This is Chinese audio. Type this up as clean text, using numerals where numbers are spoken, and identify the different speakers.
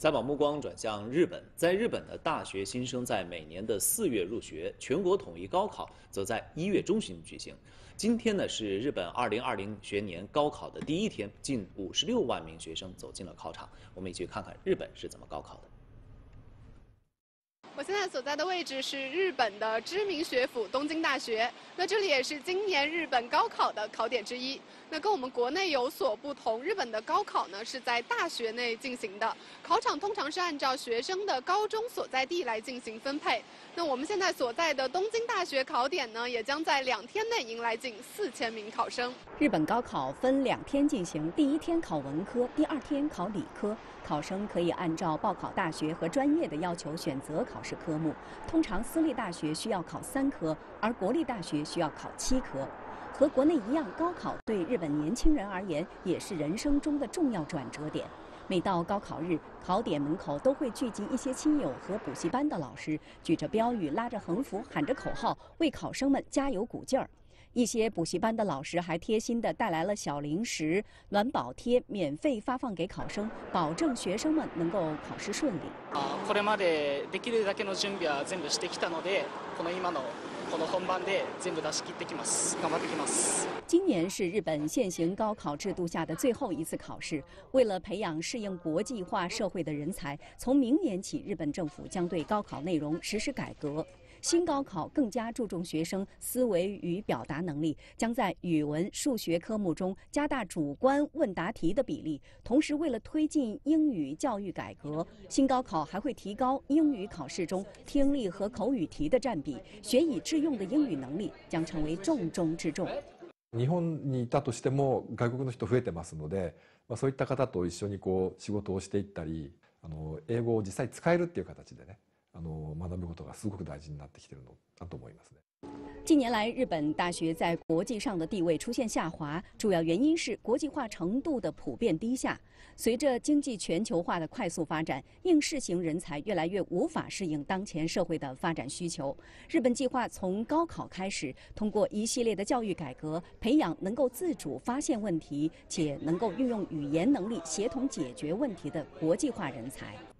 Speaker 1: 再把目光转向日本，在日本的大学新生在每年的4月入学，全国统一高考则在1月中旬举行。今天呢是日本2020学年高考的第一天，近56万名学生走进了考场。我们一起看看日本是怎么高考的。
Speaker 2: 我现在所在的位置是日本的知名学府东京大学，那这里也是今年日本高考的考点之一。那跟我们国内有所不同，日本的高考呢是在大学内进行的，考场通常是按照学生的高中所在地来进行分配。那我们现在所在的东京大学考点呢，也将在2天内迎来近4000名考生。
Speaker 3: 日本高考分2天进行，第1天考文科，第2天考理科。 考生可以按照报考大学和专业的要求选择考试科目。通常私立大学需要考3科，而国立大学需要考7科。和国内一样，高考对日本年轻人而言也是人生中的重要转折点。每到高考日，考点门口都会聚集一些亲友和补习班的老师，举着标语，拉着横幅，喊着口号，为考生们加油鼓劲儿。 一些补习班的老师还贴心地带来了小零食、暖宝贴，免费发放给考生，保证学生们能够考试顺利。
Speaker 4: これまでできるだけの準備は全部してきたので、この今のこの本番で全部出し切ってきます。頑張ってきます。
Speaker 3: 今年是日本现行高考制度下的最后一次考试。为了培养适应国际化社会的人才，从明年起，日本政府将对高考内容实施改革。 新高考更加注重学生思维与表达能力，将在语文、数学科目中加大主观问答题的比例。同时，为了推进英语教育改革，新高考还会提高英语考试中听力和口语题的占比，学以致用的英语能力将成为重中之重。
Speaker 5: 日本にいたとしても外国の人増えてますので、そういった方と一緒に仕事をしていったり、英語を実際使えるっていう形でね。 学ぶことがすごく大事になってきているのだと思いますね。
Speaker 3: 近年来，日本大学在国际上的地位出现下滑，主要原因是国际化程度的普遍低下。随着经济全球化的快速发展，应试型人才越来越无法适应当前社会的发展需求。日本计划从高考开始，通过一系列的教育改革，培养能够自主发现问题且能够运用语言能力协同解决问题的国际化人才。